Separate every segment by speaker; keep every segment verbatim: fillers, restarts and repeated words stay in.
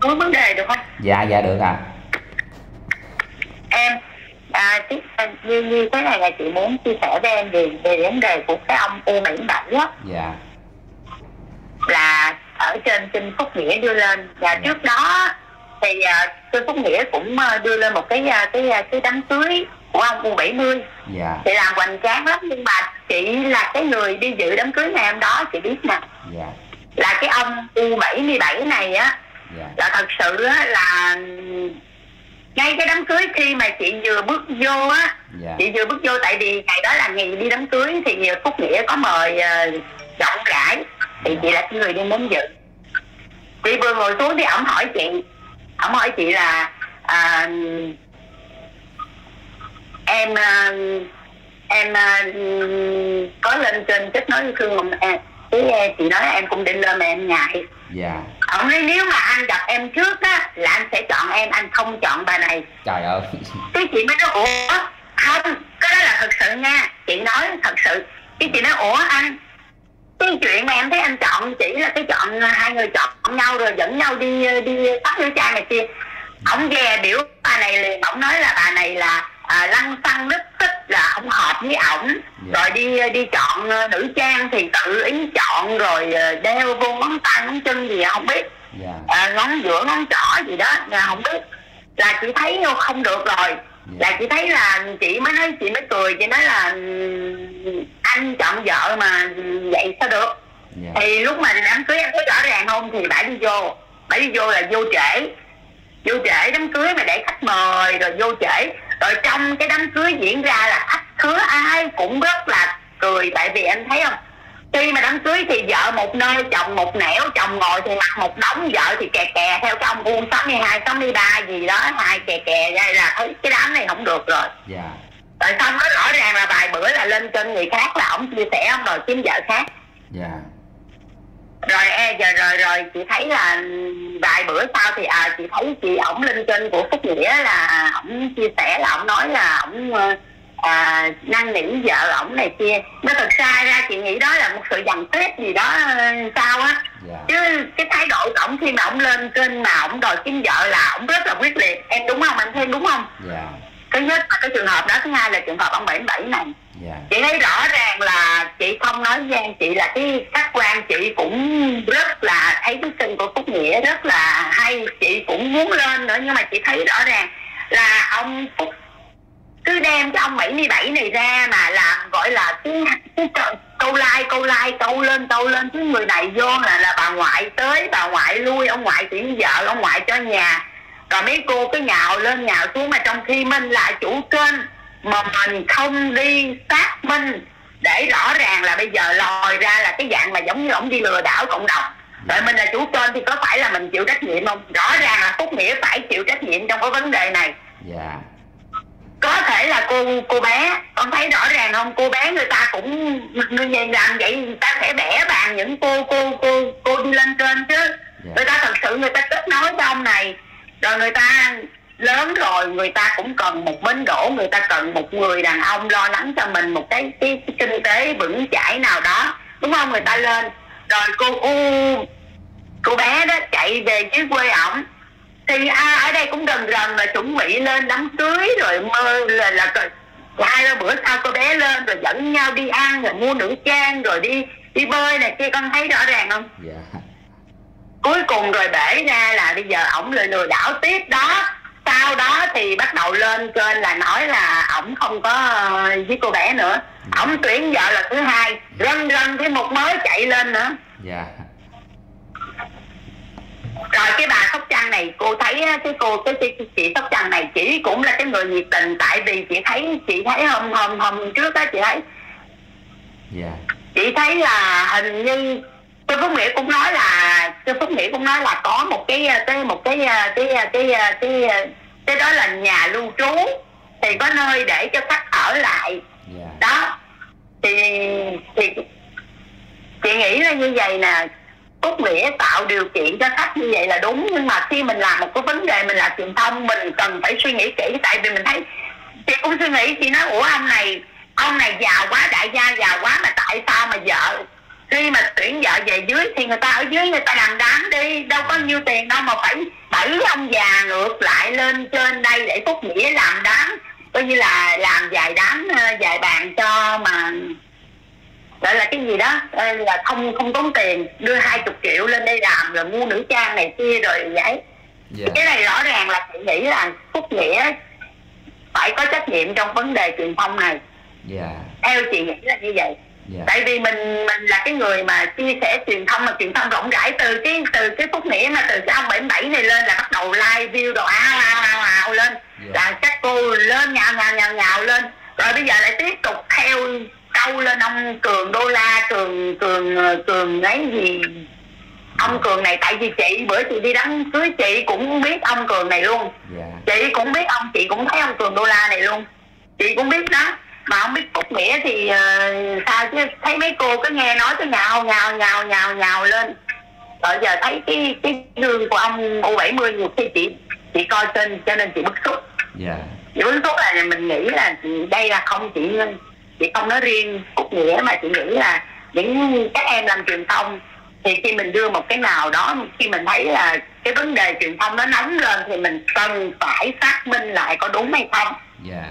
Speaker 1: có vấn đề được không?
Speaker 2: Dạ dạ được à.
Speaker 1: Em à, tiếp như, như thế này là chị muốn chia sẻ với em về, về vấn đề của cái ông U bảy bảy á.
Speaker 2: Dạ.
Speaker 1: Là ở trên Kinh Phúc Nghĩa đưa lên. Và dạ. trước đó thì uh, Kinh Phúc Nghĩa cũng uh, đưa lên một cái uh, cái uh, cái đám cưới của ông U bảy mươi.
Speaker 2: Dạ.
Speaker 1: Chị làm hoành tráng lắm, nhưng mà chị là cái người đi dự đám cưới ngày hôm đó, chị biết nè.
Speaker 2: Dạ.
Speaker 1: Là cái ông U bảy mươi bảy này á. Dạ. Là thật sự á là ngay cái đám cưới khi mà chị vừa bước vô á. Dạ. Chị vừa bước vô tại vì ngày đó là ngày đi đám cưới thì Phúc Nghĩa có mời uh, rộng rãi. Thì chị là cái người đi muốn dự. Chị vừa ngồi xuống thì ổng hỏi chị ổng hỏi chị là à, em à, em à, có lên trên kết nối với Khương không? À, cái chị nói em cũng định lên mà em ngại.
Speaker 2: Dạ.
Speaker 1: Ổng nói nếu mà anh gặp em trước á là anh sẽ chọn em, anh không chọn bà này.
Speaker 2: Trời ơi.
Speaker 1: Cái chị mới nói ủa không, cái đó là thật sự nha. Chị nói thật sự. Cái chị nói ủa anh, cái chuyện mà em thấy anh chọn chỉ là cái chọn hai người chọn nhau rồi dẫn nhau đi đi tắt nữ trang này kia. Ông ghè biểu bà này liền, ông nói là bà này là à, lăng xăng rất thích, là ông hợp với ổng. Yeah. Rồi đi đi chọn nữ trang thì tự ý chọn rồi đeo vô ngón tay ngón chân gì không biết. Yeah. À, ngón giữa ngón trỏ gì đó là không biết. Là chị thấy không được rồi. Yeah. Là chị thấy là chị mới nói, chị mới cười, chị nói là anh chọn vợ mà vậy sao được. Yeah. Thì lúc mà đám cưới em thấy rõ ràng không, thì bả đi vô bả đi vô là vô trễ vô trễ đám cưới mà để khách mời rồi vô trễ. Rồi trong cái đám cưới diễn ra là khách khứa ai cũng rất là cười. Tại vì anh thấy không, khi mà đám cưới thì vợ một nơi chồng một nẻo, chồng ngồi thì mặc một đống, vợ thì kè kè theo cái ông U sáu mươi hai sáu mươi ba gì đó, hai kè kè ra là thấy cái đám này không được rồi. Yeah. Rồi xong nó rõ ràng là vài bữa là lên trên người khác là ổng chia sẻ ông rồi kiếm vợ khác. Dạ. Yeah. Rồi e giờ rồi rồi chị thấy là vài bữa sau thì à chị thấy chị ổng lên trên của Phúc Nghĩa là ổng chia sẻ là ổng nói là ổng à, năn nỉ vợ ổng này kia. Nó thật sai ra chị nghĩ đó là một sự dằn xếp gì đó sao á. Yeah. Chứ cái thái độ của ổng khi mà ổng lên trên mà ổng đòi kiếm vợ là ổng rất là quyết liệt. Em đúng không? Em thấy đúng không? Yeah. Thứ nhất là cái trường hợp đó, thứ hai là trường hợp ông bảy bảy này. Yeah. Chị thấy rõ ràng là chị không nói với em, chị là cái khách quan, chị cũng rất là thấy cái kênh của Phúc Nghĩa rất là hay, chị cũng muốn lên nữa, nhưng mà chị thấy rõ ràng là ông Phúc cứ đem cái ông bảy mươi bảy này ra mà làm gọi là cái, cái câu like câu like câu lên câu lên, cái người này vô là là bà ngoại tới bà ngoại lui, ông ngoại tuyển vợ, ông ngoại cho nhà, rồi mấy cô cứ nhào lên nhào xuống, mà trong khi mình là chủ kênh mà mình không đi xác minh để rõ ràng là bây giờ lòi ra là cái dạng mà giống như ông đi lừa đảo cộng đồng. Rồi mình là chủ kênh thì có phải là mình chịu trách nhiệm không? Rõ ràng là Phúc Nghĩa phải chịu trách nhiệm trong cái vấn đề này. Yeah. Có thể là cô cô bé, con thấy rõ ràng không, cô bé người ta cũng người nhìn làm vậy, người ta sẽ bẻ bàn những cô cô cô cô đi lên trên chứ. Yeah. Người ta thật sự người ta kết nối với ông này, rồi người ta lớn rồi, người ta cũng cần một bến đỗ, người ta cần một người đàn ông lo lắng cho mình một cái, cái, cái kinh tế vững chãi nào đó, đúng không? Người ta lên rồi cô u cô bé đó chạy về dưới quê ổng thì à, ở đây cũng gần gần là chuẩn bị lên đám cưới rồi mơ là là hai ba bữa sau cô bé lên rồi dẫn nhau đi ăn rồi mua nữ trang rồi đi đi bơi này kia, con thấy rõ ràng không? Yeah. Cuối cùng rồi bể ra là bây giờ ổng lại lừa đảo tiếp đó. Sau đó thì bắt đầu lên kênh là nói là ổng không có với cô bé nữa, ổng tuyển vợ là thứ hai, rân rân cái một mới chạy lên nữa. Yeah. Rồi cái bà Sóc Trăng này, cô thấy cái cô cái, cái, cái chị Sóc Trăng này chỉ cũng là cái người nhiệt tình, tại vì chị thấy chị thấy hôm hôm hôm trước đó chị thấy. Yeah. Chị thấy là hình như Trương Phúc Nghĩa cũng nói là Trương Phúc Nghĩa cũng nói là có một cái cái một cái cái cái cái cái, cái đó là nhà lưu trú thì có nơi để cho khách ở lại. Yeah. Đó thì thì chị nghĩ là như vậy nè, Phúc Nghĩa tạo điều kiện cho khách như vậy là đúng, nhưng mà khi mình làm một cái vấn đề, mình làm truyền thông, mình cần phải suy nghĩ kỹ. Tại vì mình thấy chị cũng suy nghĩ, chị nói ủa ông này ông này giàu quá, đại gia giàu quá mà tại sao mà vợ khi mà tuyển vợ về dưới thì người ta ở dưới người ta làm đám đi, đâu có nhiêu tiền đâu mà phải đẩy ông già ngược lại lên trên đây để Phúc Nghĩa làm đám, coi như là làm vài đám vài bàn cho mà gọi là cái gì đó là không không tốn tiền, đưa hai chục triệu lên đây làm rồi mua nữ trang này kia rồi vậy. Yeah. Cái này rõ ràng là chị nghĩ là Phúc Nghĩa phải có trách nhiệm trong vấn đề truyền thông này. Yeah. Theo chị nghĩ là như vậy. Yeah. Tại vì mình mình là cái người mà chia sẻ truyền thông mà truyền thông rộng rãi từ cái từ cái Phúc Nghĩa mà từ cái ông bảy mươi bảy này lên là bắt đầu live view đồ ào ào ào ào lên. Yeah. Là các cô lên nhào nhào nhào nhào lên rồi bây giờ lại tiếp tục theo câu lên ông Cường đô la Cường Cường Cường ấy gì ông Cường này, tại vì chị bữa chị đi đám cưới chị cũng biết ông Cường này luôn. Yeah. Chị cũng biết ông, chị cũng thấy ông Cường đô la này luôn, chị cũng biết đó. Mà không biết Phúc Nghĩa thì uh, sao chứ thấy mấy cô cứ nghe nói cái nhào nhào nhào nhào nhào lên. Rồi giờ thấy cái cái gương của ông U bảy mươi nhiều khi chị chị coi trên cho nên chị bức xúc. Yeah. Chị bức xúc là mình nghĩ là đây là không chỉ chị không nói riêng Phúc Nghĩa mà chị nghĩ là những các em làm truyền thông thì khi mình đưa một cái nào đó, khi mình thấy là cái vấn đề truyền thông nó nóng lên thì mình cần phải xác minh lại có đúng hay không. Yeah.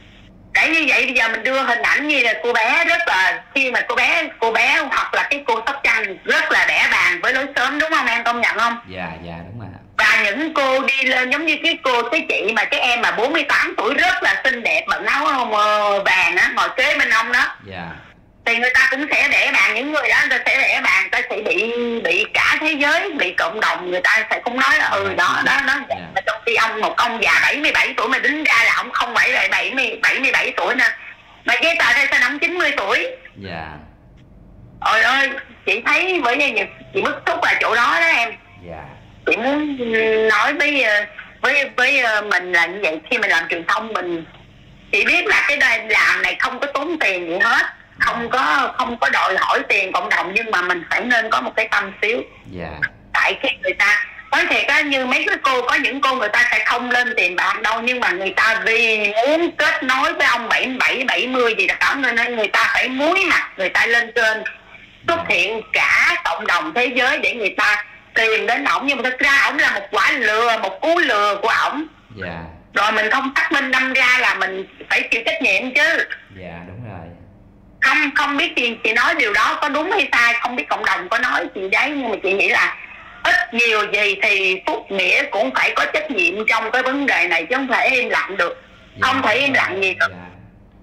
Speaker 1: Để như vậy bây giờ mình đưa hình ảnh như là cô bé rất là, khi mà cô bé cô bé hoặc là cái cô Sóc Trăng rất là đẻ bàn với lối sớm, đúng không em công nhận không?
Speaker 2: Dạ yeah, dạ yeah, đúng rồi.
Speaker 1: Và những cô đi lên giống như cái cô cái chị mà cái em mà bốn mươi tám tuổi rất là xinh đẹp bận áo vàng á ngồi kế bên ông đó. Dạ. Yeah. Thì người ta cũng sẽ để bàn, những người đó người ta sẽ để bàn, người ta sẽ bị bị cả thế giới, bị cộng đồng người ta sẽ cũng nói là ừ đó đó đó. Yeah. Mà trong khi ông một ông già bảy mươi bảy tuổi mà đứng ra là ông không phải là bảy mươi bảy tuổi nè, mà cái tờ đây sao ông chín mươi tuổi. Dạ. Ôi ơi chị thấy bởi vì chị bức xúc là chỗ đó đó em. Dạ. Chị muốn nói với với với mình là như vậy, khi mình làm truyền thông mình chị biết là cái đây làm này không có tốn tiền gì hết, không có không có đòi hỏi tiền cộng đồng, nhưng mà mình phải nên có một cái tâm xíu. Yeah. Tại khi người ta nói thiệt á, như mấy cái cô có những cô người ta sẽ không lên tiền bạc đâu, nhưng mà người ta vì muốn kết nối với ông bảy mươi bảy bảy mươi gì đó nên người ta phải muối mặt người ta lên trên, xuất hiện cả cộng đồng thế giới để người ta tìm đến ổng, nhưng mà thực ra ổng là một quả lừa, một cú lừa của ổng. Yeah. Rồi mình không xác minh đâm ra là mình phải chịu trách nhiệm chứ.
Speaker 2: Dạ yeah, đúng rồi.
Speaker 1: Không không biết chị, chị nói điều đó có đúng hay sai, không biết cộng đồng có nói chị đấy, nhưng mà chị nghĩ là ít nhiều gì thì Phúc Nghĩa cũng phải có trách nhiệm trong cái vấn đề này chứ không thể im lặng được. Yeah, không thể im lặng gì được. Yeah.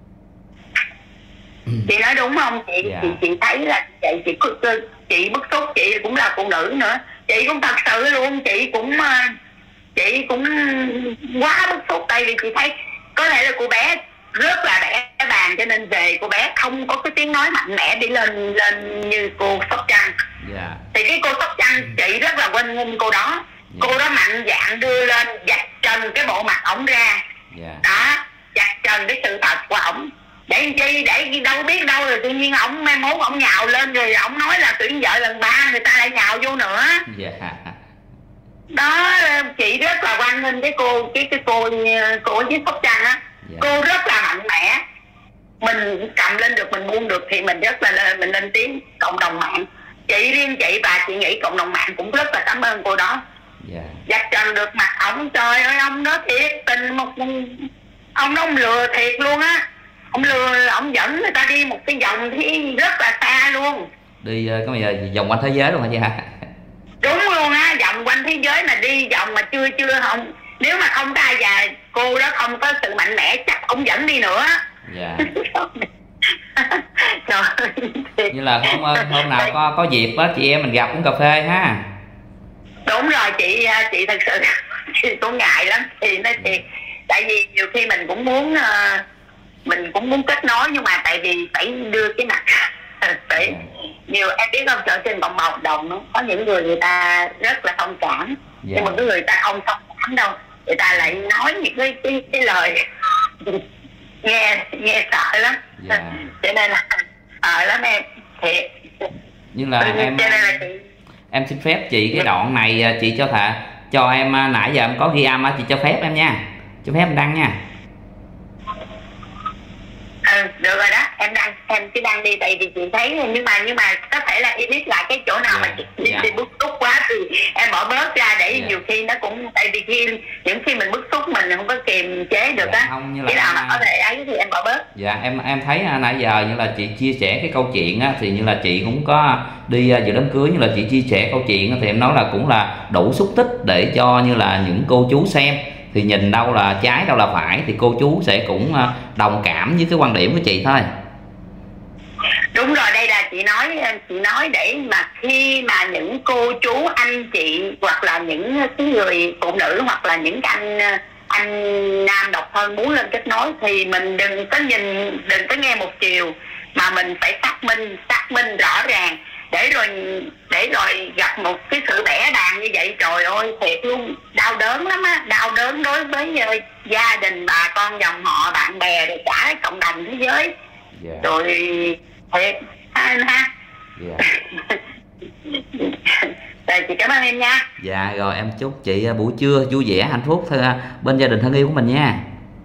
Speaker 1: Chị nói đúng không chị? Yeah. chị chị thấy là chị chị chị bức xúc, chị cũng là phụ nữ nữa, chị cũng thật sự luôn, chị cũng chị cũng quá bức xúc, tại vì chị thấy có thể là cô bé rất là đẻ bàn cho nên về cô bé không có cái tiếng nói mạnh mẽ đi lên lên như cô Sóc Trăng. Yeah. Thì cái cô Sóc Trăng chị rất là quên nghênh cô đó. Yeah. Cô đó mạnh dạn đưa lên vạch trần cái bộ mặt ổng ra. Yeah. Đó, vạch trần cái sự thật của ổng. Để chi để đâu biết đâu rồi tự nhiên ổng mai mốt ổng nhào lên rồi ổng nói là tuyển vợ lần ba người ta lại nhào vô nữa. Yeah. Đó, chị rất là quan nghênh cái cô cái cái cô cô với Sóc Trăng á. Yeah. Cô rất là mạnh mẽ, mình cầm lên được, mình buông được thì mình rất là mình lên tiếng. Cộng đồng mạng, chị riêng chị và chị nghĩ cộng đồng mạng cũng rất là cảm ơn cô đó. Yeah. Vạch trần được mặt ổng, trời ơi ông đó thiệt tình, một ông đó ông lừa thiệt luôn á, ông lừa, ông dẫn người ta đi một cái vòng thì rất là xa luôn,
Speaker 2: đi có bây giờ vòng quanh thế giới luôn hả chị?
Speaker 1: Đúng luôn á, vòng quanh thế giới mà đi vòng mà chưa chưa không, nếu mà không có ai già cô đó không có sự mạnh mẽ chắc ông dẫn đi nữa. Dạ.
Speaker 2: Trời, như là hôm, hôm nào có có dịp á chị em mình gặp uống cà phê ha.
Speaker 1: Đúng rồi chị, chị thật sự chị cũng ngại lắm thì nói thiệt, tại vì nhiều khi mình cũng muốn mình cũng muốn kết nối, nhưng mà tại vì phải đưa cái mặt phải nhiều em biết không, ở trên cộng đồng nó có những người người ta rất là thông cảm. Yeah. Nhưng mà cái người ta không thông cảm đâu, người ta lại nói những cái cái, cái lời nghe nghe sợ lắm. Yeah. Cho nên là sợ lắm em thiệt.
Speaker 2: Nhưng là em cho nên là chị... em xin phép chị cái đoạn này chị cho thà cho em, nãy giờ em có ghi âm á, chị cho phép em nha, cho phép em đăng nha.
Speaker 1: Ừ được rồi đó, em đăng em em cứ đăng đi, tại vì chị thấy nhưng mà nhưng mà có thể là edit lại cái chỗ nào yeah. mà chị đi, yeah. đi bức xúc quá thì em bỏ bớt ra để yeah. nhiều khi nó cũng, tại vì khi những khi mình bức xúc mình không có kiềm chế được á, yeah, cái nào mà có thể ấy thì em bỏ bớt.
Speaker 2: Dạ em em thấy nãy giờ như là chị chia sẻ cái câu chuyện á, thì như là chị cũng có đi dự đám cưới, như là chị chia sẻ câu chuyện á, thì em nói là cũng là đủ xúc tích để cho như là những cô chú xem, thì nhìn đâu là trái đâu là phải thì cô chú sẽ cũng đồng cảm với cái quan điểm của chị thôi.
Speaker 1: Đúng rồi, đây là chị nói chị nói để mà khi mà những cô chú anh chị hoặc là những cái người phụ nữ hoặc là những anh anh nam độc thân muốn lên kết nối thì mình đừng có nhìn, đừng có nghe một chiều, mà mình phải xác minh xác minh rõ ràng, để rồi để rồi gặp một cái sự bẻ đàn như vậy, trời ơi thiệt luôn, đau đớn lắm á, đau đớn đối với uh, gia đình, bà con, dòng họ, bạn bè, rồi cả cộng đồng thế giới. Yeah. Rồi thiệt anh ha. Yeah. Rồi chị cảm ơn em nha.
Speaker 2: Dạ rồi em chúc chị buổi trưa vui vẻ hạnh phúc bên gia đình thân yêu của mình nha.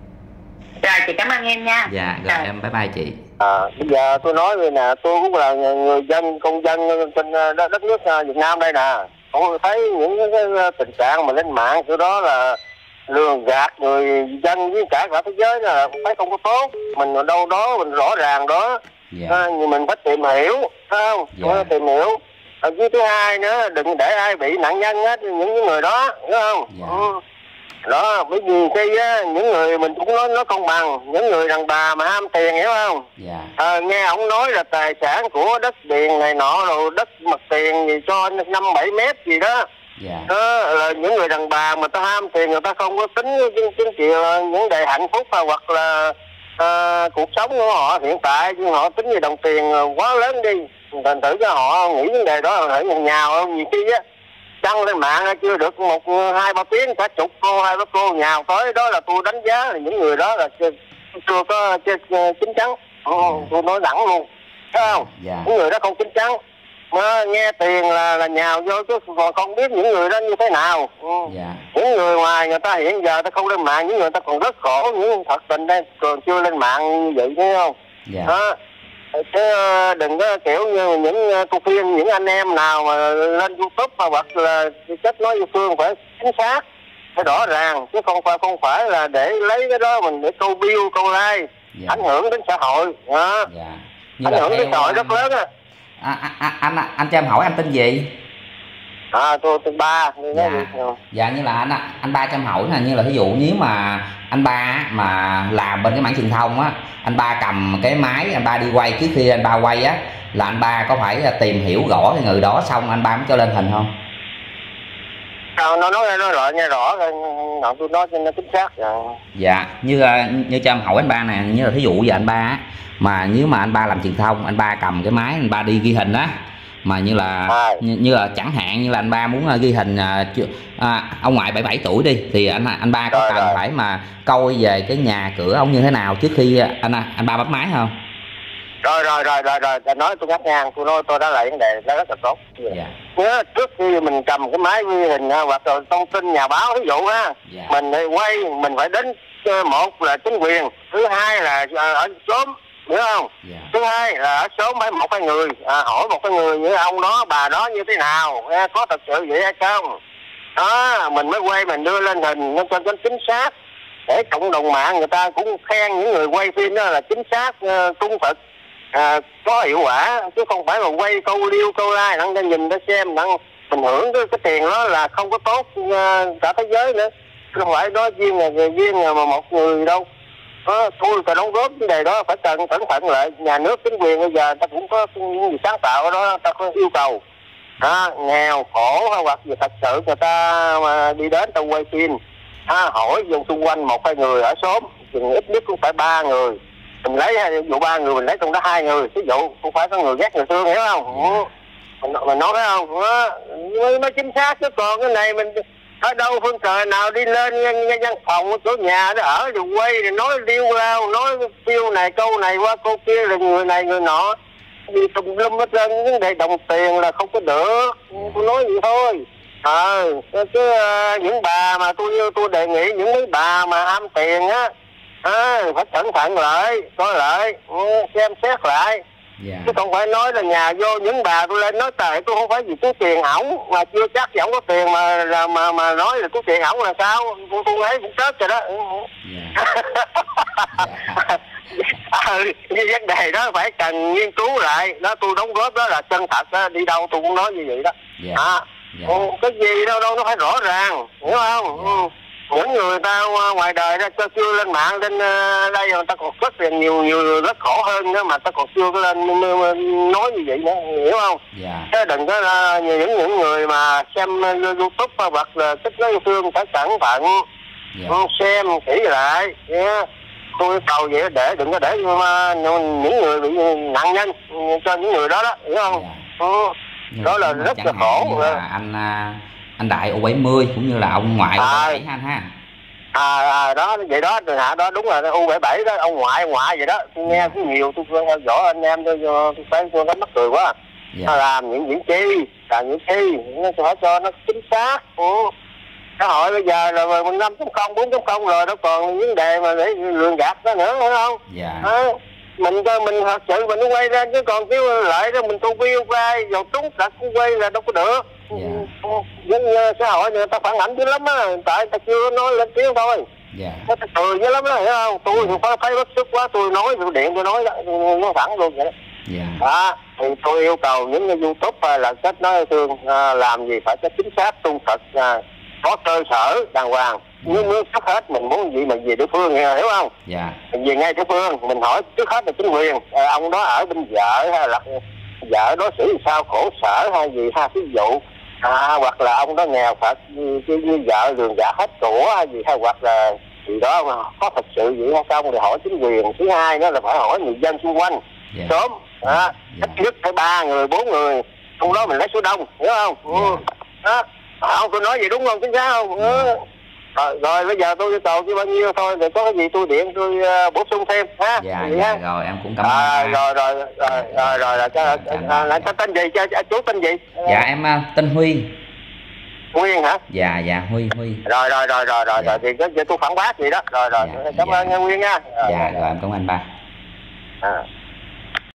Speaker 1: Rồi chị cảm ơn em nha.
Speaker 2: Dạ rồi, rồi. Em bye bye chị.
Speaker 3: À, bây giờ tôi nói về nè, tôi cũng là người dân, công dân trên đất nước Việt Nam đây nè, cũng thấy những cái tình trạng mà lên mạng chỗ đó là lường gạt người dân với cả cả thế giới là thấy không có tốt. Mình ở đâu đó mình rõ ràng đó. Yeah. À, mình phải tìm hiểu, phải không? Yeah. Tìm hiểu. À, với thứ hai nữa, đừng để ai bị nạn nhân hết, những người đó, hiểu không? Yeah. Ừ. Đó, bởi vì khi á, những người mình cũng nói nó công bằng, những người đàn bà mà ham tiền, hiểu không? Yeah. À, nghe ông nói là tài sản của đất điền này nọ, rồi đất mặt tiền gì cho năm bảy mét gì đó. Yeah. Đó là những người đàn bà mà ta ham tiền, người ta không có tính chính trị những đề hạnh phúc hoặc là à, cuộc sống của họ hiện tại, nhưng họ tính về đồng tiền quá lớn đi, thành thử cho họ nghĩ vấn đề đó là nhào nhào nhiều khi á đăng lên mạng chưa được một hai ba tiếng cả chục cô hai ba cô nhào tới, đó là tôi đánh giá là những người đó là chưa, chưa có chưa, chính chắn. Ừ, tôi nói thẳng luôn, thấy không? Yeah. Những người đó không chính chắn, mà nghe tiền là là nhào vô chứ còn không biết những người đó như thế nào. Ừ. Yeah. Những người ngoài người ta hiện giờ ta không lên mạng, những người ta còn rất khổ, những thật tình đây còn chưa lên mạng như vậy, thấy không? Yeah. Đó. Chứ đừng có kiểu như những cô phim, những anh em nào mà lên YouTube mà hoặc là kết nối với Phương phải chính xác, phải rõ ràng, chứ không phải không phải là để lấy cái đó mình để câu view, câu like. Yeah. Ảnh hưởng đến xã hội. Đó. Yeah. Ảnh hưởng đến xã hội rất lớn á.
Speaker 2: À, à, à, anh anh cho em hỏi anh tên gì?
Speaker 3: À tôi tên Ba.
Speaker 2: Dạ. Dạ như là anh anh Ba cho em hỏi là như là ví dụ nếu mà anh Ba mà làm bên cái mảng truyền thông á, anh Ba cầm cái máy anh Ba đi quay, trước khi anh Ba quay á là anh Ba có phải là tìm hiểu rõ cái người đó xong anh Ba mới cho lên hình không?
Speaker 3: Nó nói nói nói rõ nghe rõ rồi tôi nói cho nó chính xác rồi.
Speaker 2: Dạ như như cho em hỏi anh Ba nè, như là thí dụ giờ anh Ba á, mà nếu mà anh Ba làm truyền thông, anh Ba cầm cái máy anh Ba đi ghi hình á, mà như là à. như, như là chẳng hạn như là anh Ba muốn uh, ghi hình uh, uh, ông ngoại bảy mươi bảy tuổi đi, thì anh anh Ba có rồi, cần rồi. phải mà coi về cái nhà cửa ông như thế nào trước khi uh, anh anh Ba bấm máy không?
Speaker 3: Rồi rồi rồi rồi rồi nói tôi ngắt ngang, tôi nói tôi đã lại vấn đề đó rất là tốt. Yeah. Nhớ trước khi mình cầm cái máy ghi hình hoặc là thông tin nhà báo ví dụ ha, yeah. mình quay mình phải đến một là chính quyền, thứ hai là ở xóm, hiểu không? Yeah. Thứ hai là ở xóm phải một cái người à, hỏi một cái người như ông đó bà đó như thế nào, có thật sự vậy hay không, đó mình mới quay mình đưa lên hình nó cho chính xác, để cộng đồng mạng người ta cũng khen những người quay phim đó là chính xác, trung thực, à, có hiệu quả, chứ không phải là quay câu liêu câu like đăng ra nhìn để xem đăng mình hưởng cái, cái tiền đó là không có tốt uh, cả thế giới nữa, không phải nói riêng là người riêng mà một người đâu. Đó, tôi phải đóng góp vấn đề đó phải cần cẩn thận lại. Nhà nước chính quyền bây giờ ta cũng có những gì sáng tạo ở đó, ta có yêu cầu đó, nghèo khổ hoặc gì thật sự người ta mà đi đến ta quay phim à, hỏi dùng xung quanh một hai người ở xóm, ít nhất cũng phải ba người, mình lấy ví dụ ba người mình lấy trong đó hai người, ví dụ không phải có người ghét người thương, hiểu không? Ừ. mình, mình nói phải không? Nó, nó chính xác, chứ còn cái này mình ở đâu phương trời nào đi lên văn phòng chỗ nhà đó ở rồi quay rồi nói liêu lao, nói kêu này câu này qua câu kia là người này người nọ đi tùm lum hết trơn. Vấn đề đồng tiền là không có được, tôi nói vậy thôi. Ờ à, chứ uh, những bà mà tôi tôi đề nghị những mấy bà mà ham tiền á à, phải cẩn thận lại, coi lại, xem xét lại.
Speaker 2: Dạ.
Speaker 3: Chứ không phải nói là nhà vô những bà tôi lên nói tại tôi không phải vì túi tiền ổng mà chưa chắc gì ổng có tiền mà mà mà, mà nói là túi tiền ổng là sao, tôi tôi thấy cũng chết rồi đó.
Speaker 2: Dạ.
Speaker 3: À, cái vấn đề đó phải cần nghiên cứu lại đó, tôi đóng góp đó là chân thật đó, đi đâu tôi cũng nói như vậy đó.
Speaker 2: Dạ.
Speaker 3: À,
Speaker 2: Dạ.
Speaker 3: cái gì đâu đâu nó phải rõ ràng, hiểu không?
Speaker 2: Dạ.
Speaker 3: Những người ta ngoài đời đó chưa lên mạng lên đây người ta còn rất là nhiều nhiều người rất khổ hơn nữa mà ta còn chưa có lên nói như vậy nữa, hiểu không?
Speaker 2: Dạ.
Speaker 3: Chứ đừng có là những những người mà xem YouTube hoặc là thích nói yêu thương phải cẩn thận. Dạ. Xem kỹ lại yeah. Tôi cầu vậy để đừng có để mà những người bị nạn nhân cho những người đó đó, hiểu không? Dạ. Ừ. Đó là rất là khổ.
Speaker 2: Là anh anh Đại U bảy mươi cũng như là ông ngoại U bảy mươi bảy anh ha.
Speaker 3: À, à đó vậy đó hả, đó đúng là U bảy mươi bảy đó, ông ngoại ông ngoại vậy đó. Tôi nghe cũng nhiều, tôi theo dõi anh em tôi tôi thấy tôi mắc cười quá. Dạ. Làm những những chi làm những chi nó phải cho nó chính xác. Ừ. Xã hội bây giờ là năm chấm không bốn chấm không rồi, đâu còn vấn đề mà để lường gạt đó nữa, hiểu không?
Speaker 2: Dạ.
Speaker 3: À, mình mình thật sự mình nó quay ra chứ còn kêu lại đó mình tu view quay rồi trúng đặt quay là đâu có được. Dạ. Nhưng xã hội người ta phản ảnh dữ lắm á, tại ta chưa nói lên tiếng thôi. Dạ. Nó cười dữ lắm đó, hiểu không? Tôi thì có thấy bất sức quá, tôi nói tôi điện tôi nói đó, nó thẳng luôn vậy đó. Dạ. À, thì tôi yêu cầu những cái YouTube là kết nối thương à, làm gì phải có chính xác trung thực, à, có cơ sở đàng hoàng. Dạ. Nếu muốn sắp hết mình muốn gì mình về địa phương, hiểu không? Dạ. Mình về ngay địa phương mình hỏi trước hết là chính quyền, à, ông đó ở bên vợ hay là vợ đối xử sao, khổ sở hay gì ha, ví dụ à, hoặc là ông đó nghèo phạt như, như vợ lường gạt hết của hay gì, hay hoặc là gì đó mà có thật sự vậy hay không thì hỏi chính quyền. Thứ hai nữa là phải hỏi người dân xung quanh. Yeah. Sớm à, yeah. Ít nhất phải ba người bốn người, trong đó mình lấy số đông, hiểu không? Yeah. Đó. À, không tôi nói gì đúng không, chính xác không? Yeah. Ừ. Rồi, rồi bây giờ tôi yêu cầu chứ bao nhiêu thôi, rồi có cái gì tôi điện tôi uh, bổ sung thêm ha.
Speaker 2: Dạ, dạ rồi em cũng cảm ơn.
Speaker 3: À, rồi rồi rồi rồi rồi rồi là cho là cho tên gì, cho chú tên gì?
Speaker 2: Dạ em uh, tên Huy.
Speaker 3: Nguyên hả?
Speaker 2: Dạ dạ Huy Huy.
Speaker 3: Rồi rồi rồi rồi rồi dạ. Rồi thì cái tôi phản bác gì đó. Rồi rồi. Dạ, cảm dạ. ơn Nguyên nha. Rồi,
Speaker 2: dạ
Speaker 3: rồi,
Speaker 2: rồi em cảm ơn anh ba.
Speaker 3: À.